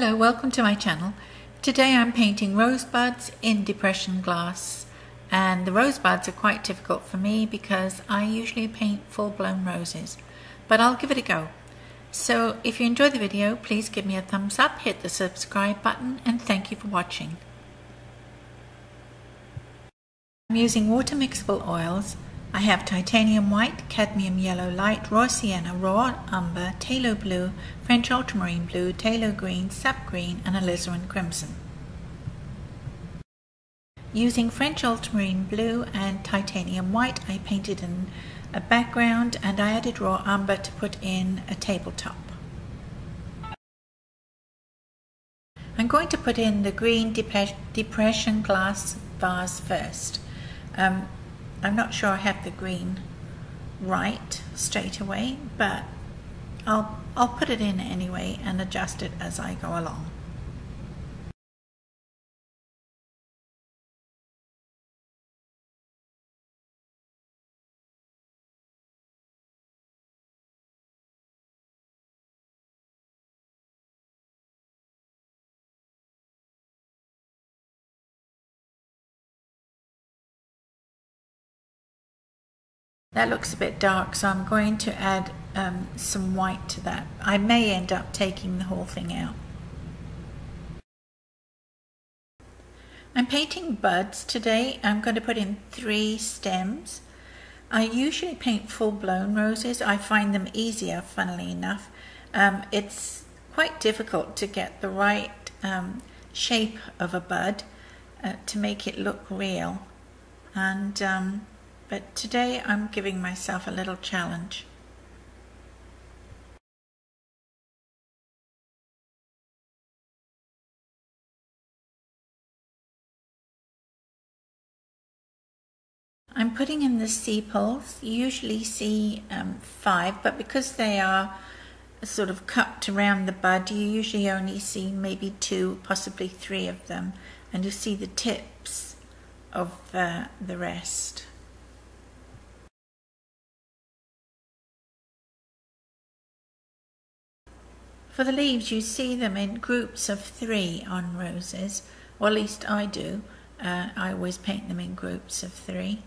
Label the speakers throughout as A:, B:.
A: Hello, welcome to my channel. Today I'm painting rosebuds in depression glass, and the rosebuds are quite difficult for me because I usually paint full-blown roses, but I'll give it a go. So if you enjoyed the video, please give me a thumbs up, hit the subscribe button, and thank you for watching. I'm using water mixable oils. I have titanium white, cadmium yellow light, raw sienna, raw umber, phthalo blue, French ultramarine blue, phthalo green, sap green, and alizarin crimson. Using French ultramarine blue and titanium white, I painted in a background and I added raw umber to put in a tabletop. I'm going to put in the green depression glass vase first. I'm not sure I have the green right straight away, but I'll put it in anyway and adjust it as I go along. That looks a bit dark, so I'm going to add some white to that. I may end up taking the whole thing out. I'm painting buds today. I'm going to put in 3 stems. I usually paint full-blown roses. I find them easier, funnily enough. It's quite difficult to get the right shape of a bud to make it look real. But today I'm giving myself a little challenge. I'm putting in the sepals. You usually see 5, but because they are sort of cupped around the bud, you usually only see maybe 2, possibly 3 of them, and you see the tips of the rest. For the leaves, you see them in groups of 3 on roses, or at least I do. I always paint them in groups of 3.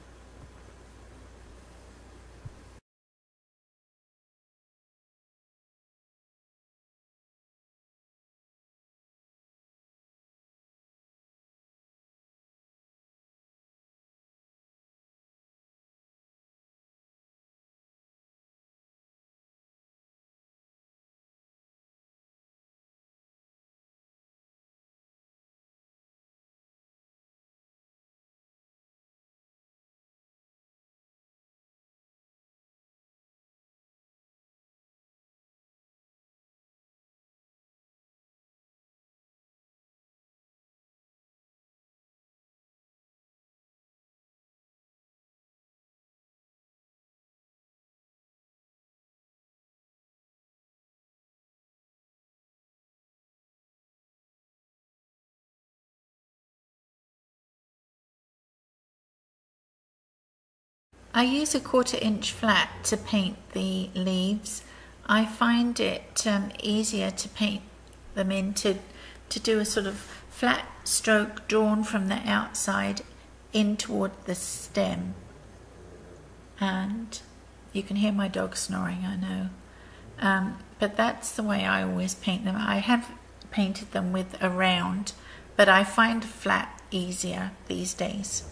A: I use a 1/4 inch flat to paint the leaves. I find it easier to paint them in to do a sort of flat stroke drawn from the outside in toward the stem. And you can hear my dog snoring, I know. But that's the way I always paint them. I have painted them with a round, but I find flat easier these days.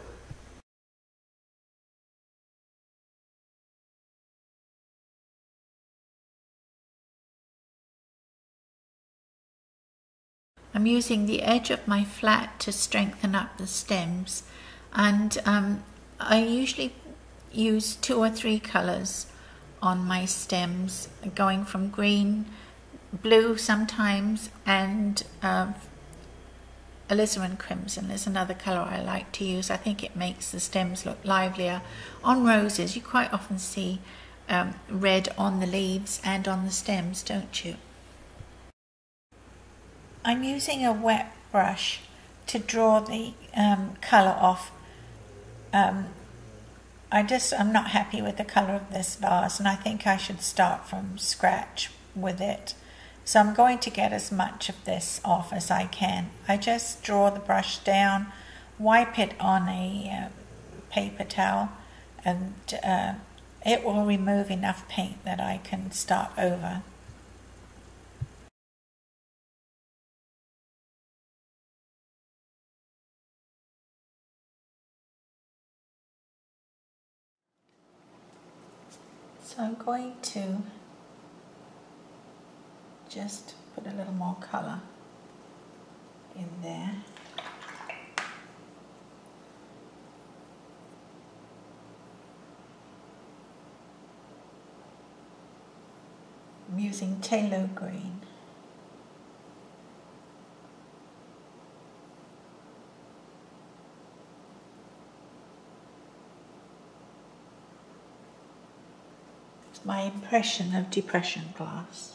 A: I'm using the edge of my flat to strengthen up the stems, and I usually use 2 or 3 colors on my stems, going from green, blue sometimes, and alizarin crimson is another color I like to use. I think it makes the stems look livelier. On roses, you quite often see red on the leaves and on the stems, don't you? I'm using a wet brush to draw the colour off. I'm not happy with the colour of this vase, and I think I should start from scratch with it. So I'm going to get as much of this off as I can. I just draw the brush down, wipe it on a paper towel, and it will remove enough paint that I can start over. So I'm going to just put a little more colour in there. I'm using phthalo green. It's my impression of depression glass.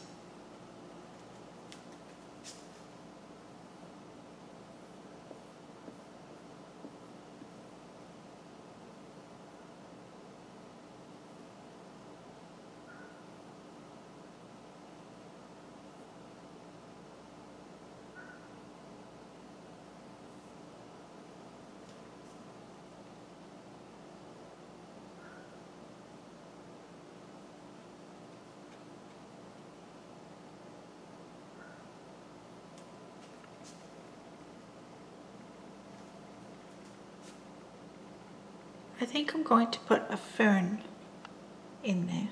A: I think I'm going to put a fern in there.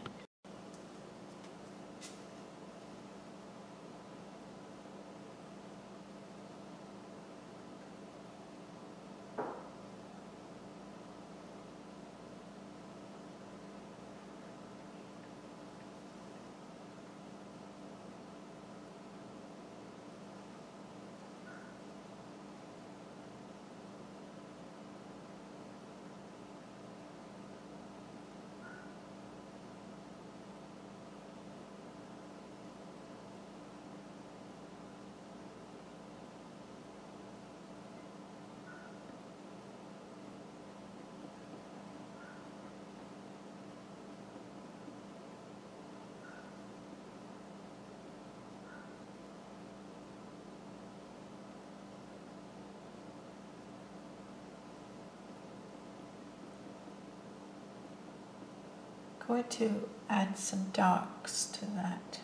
A: Going to add some darks to that.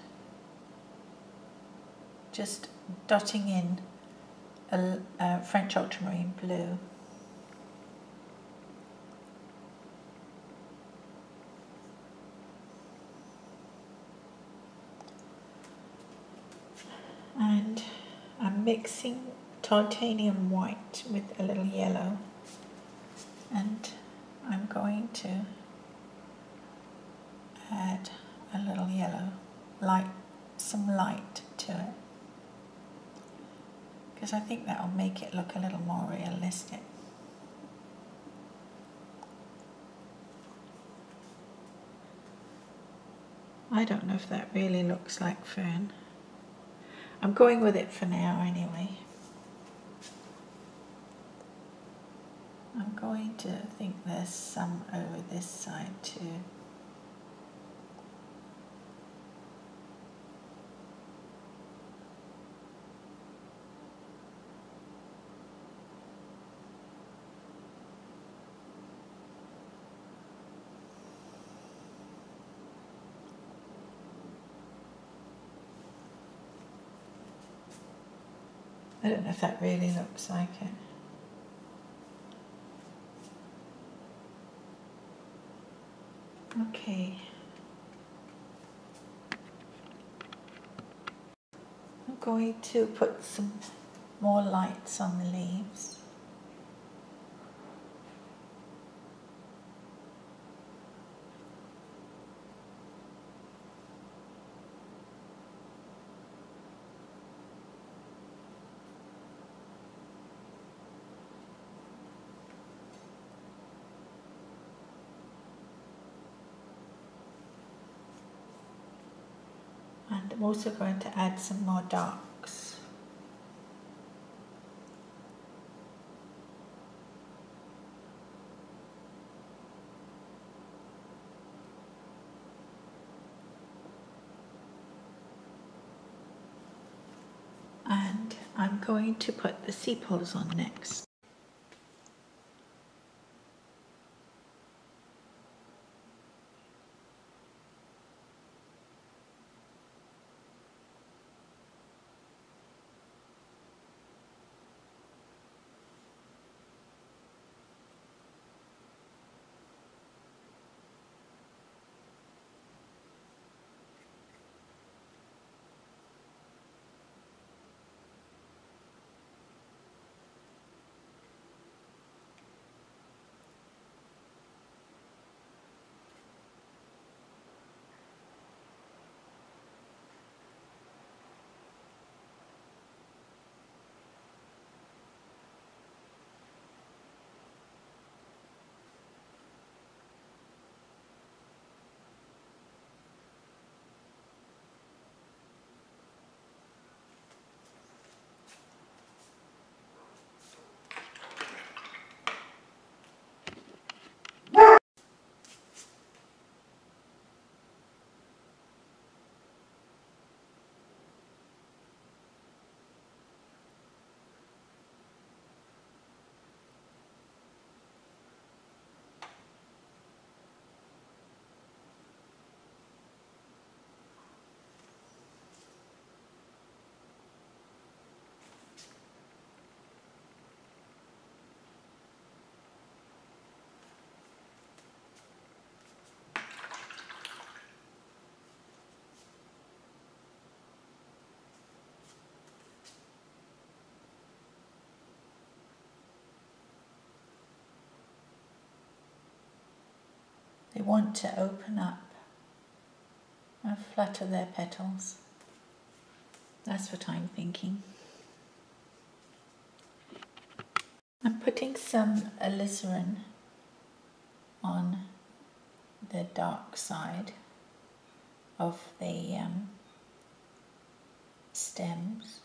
A: Just dotting in a French ultramarine blue. And I'm mixing titanium white with a little yellow, and I'm going to add a little yellow, some light to it, because I think that will make it look a little more realistic. I don't know if that really looks like fern. I'm going with it for now anyway. I'm going to think there's some over this side too. I don't know if that really looks like it. Okay. I'm going to put some more lights on the leaves. And I'm also going to add some more darks. And I'm going to put the sepals on next. They want to open up and flutter their petals. That's what I'm thinking. I'm putting some alizarin on the dark side of the stems.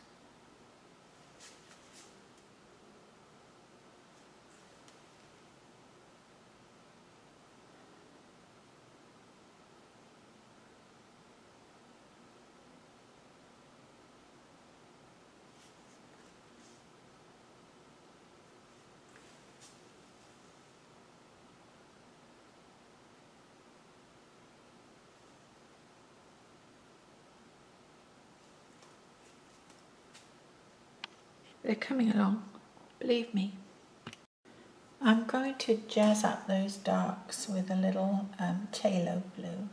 A: They're coming along, believe me. I'm going to jazz up those darks with a little phthalo blue.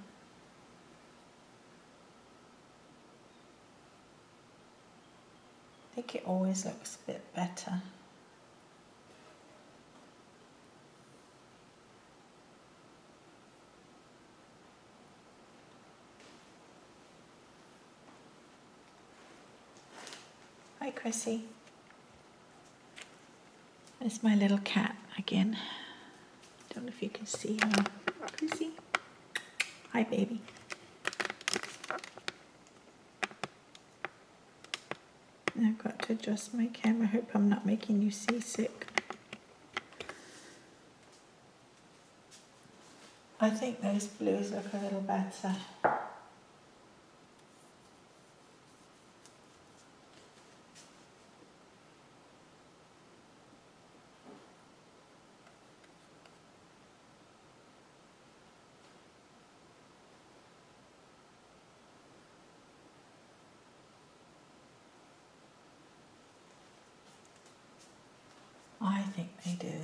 A: I think it always looks a bit better. Hi Chrissy. There's my little cat again. Don't know if you can see her. Chrissy. Hi baby. I've got to adjust my camera. I hope I'm not making you seasick. I think those blues look a little better. I think they do.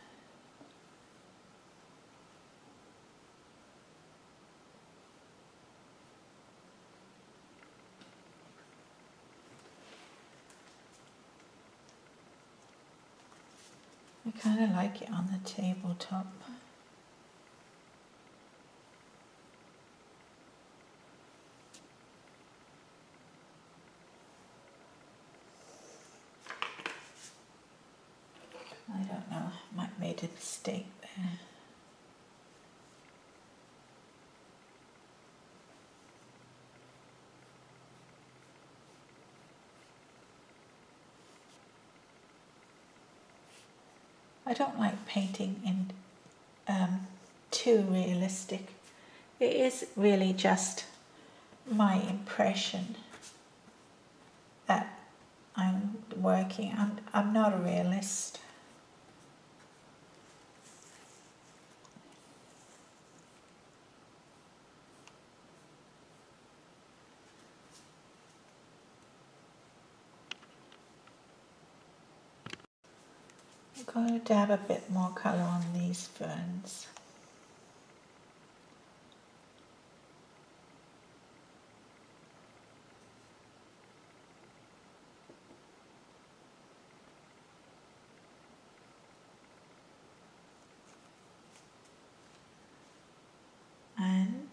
A: I kind of like it on the tabletop. I don't know, I might have made a mistake there. I don't like painting in too realistic. It is really just my impression that working. I'm not a realist. I'm going to dab a bit more colour on these ferns. And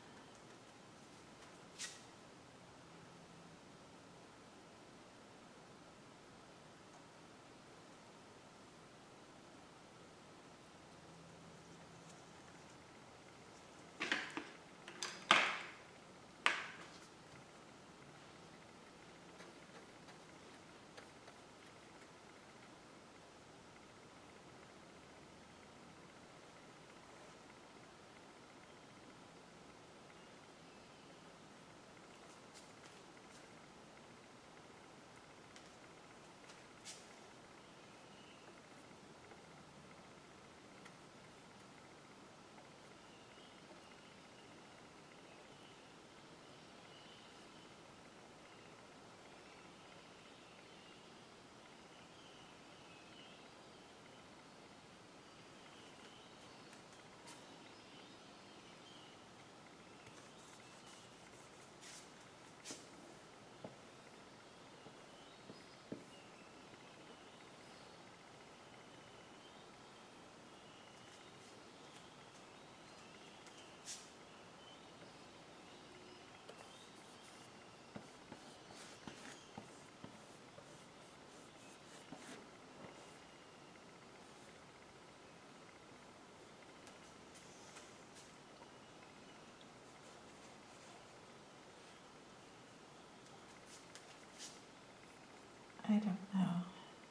A: I don't know.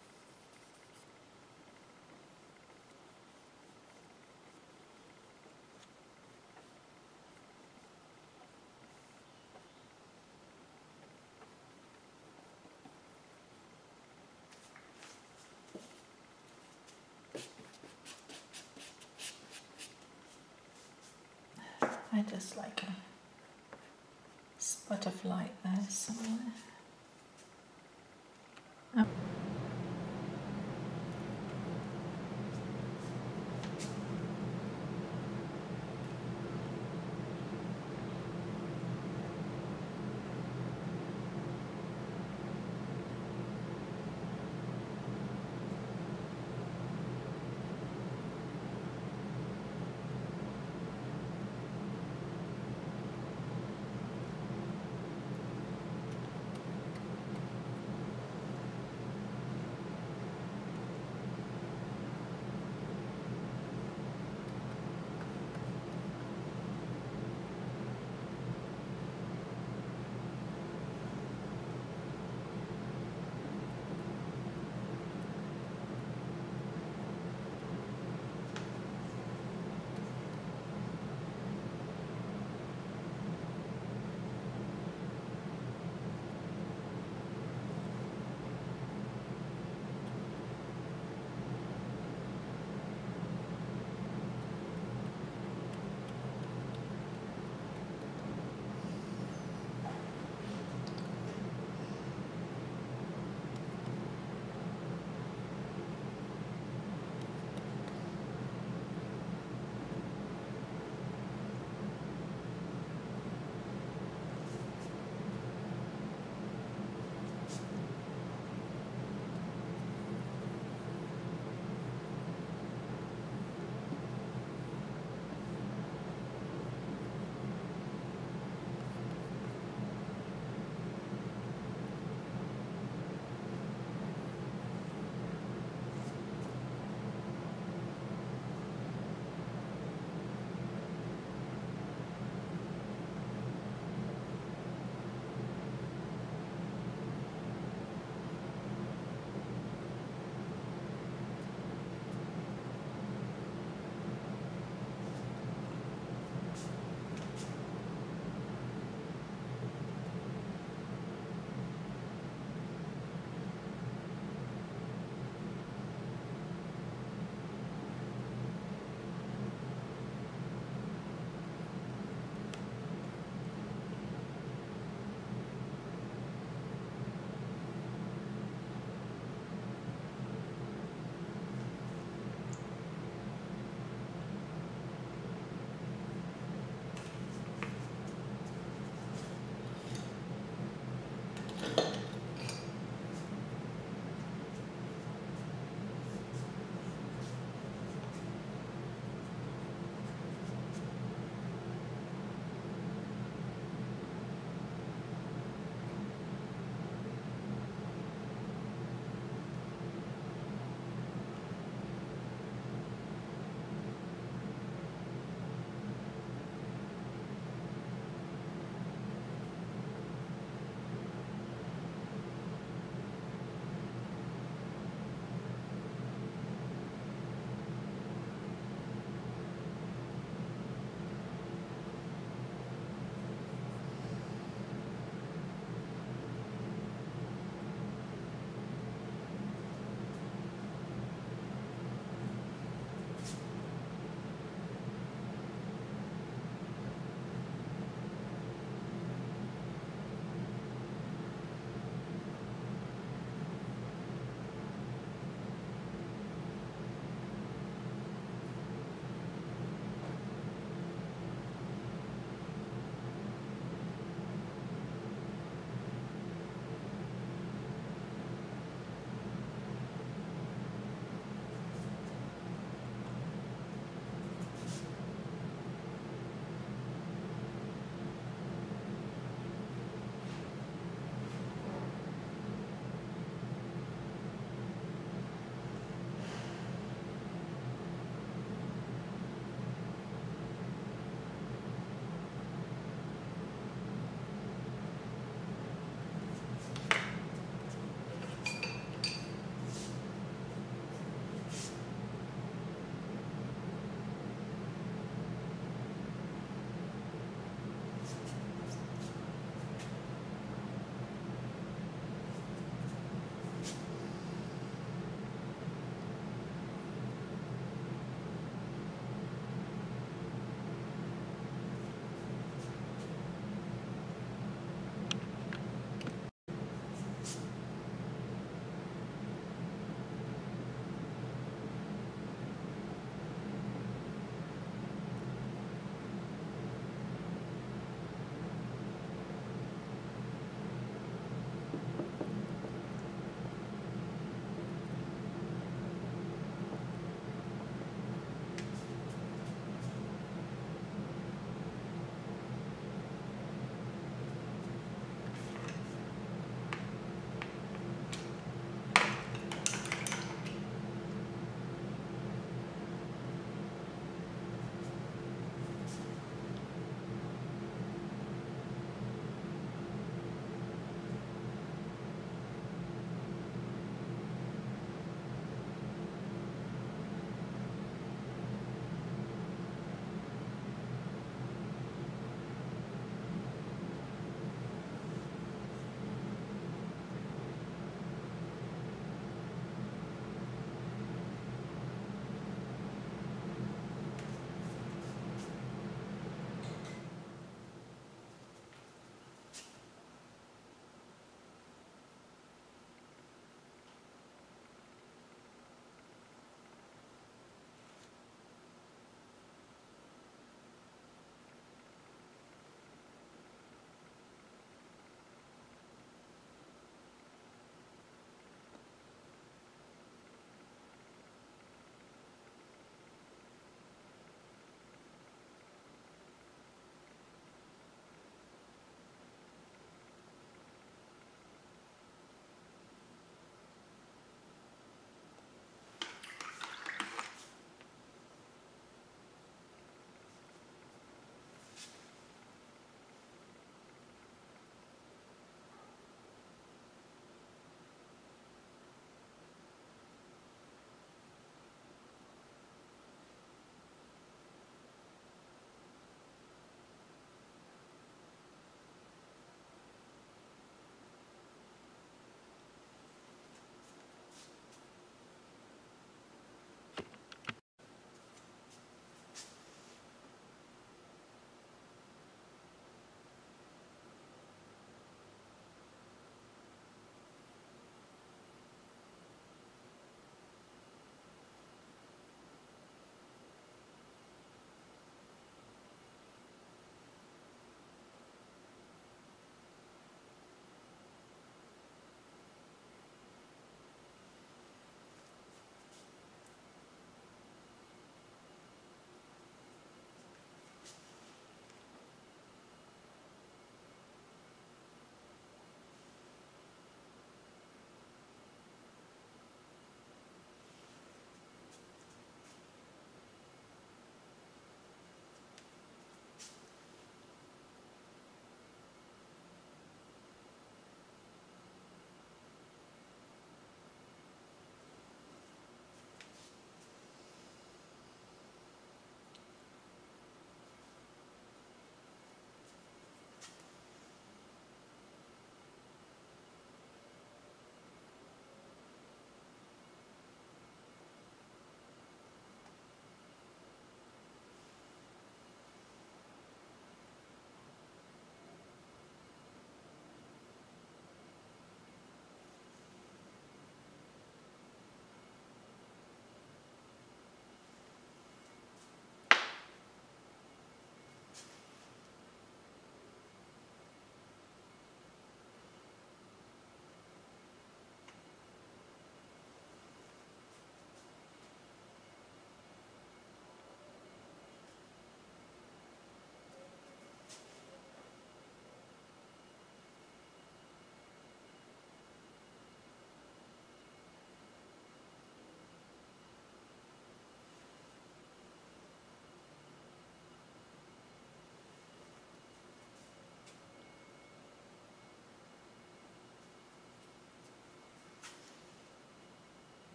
A: I just like a spot of light there somewhere.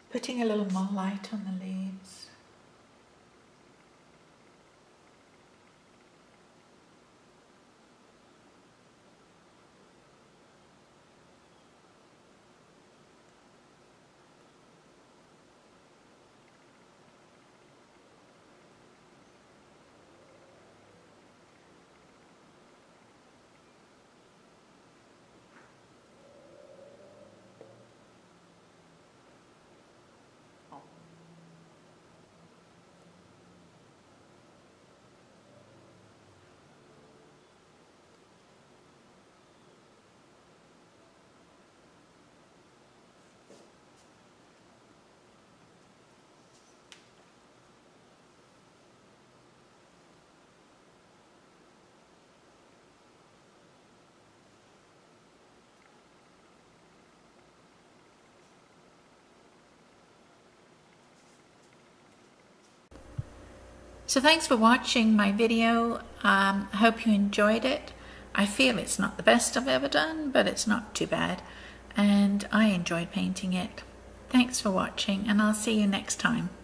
A: Putting a little more light on the leaves. So thanks for watching my video. I hope you enjoyed it. I feel it's not the best I've ever done, but it's not too bad. And I enjoyed painting it. Thanks for watching, and I'll see you next time.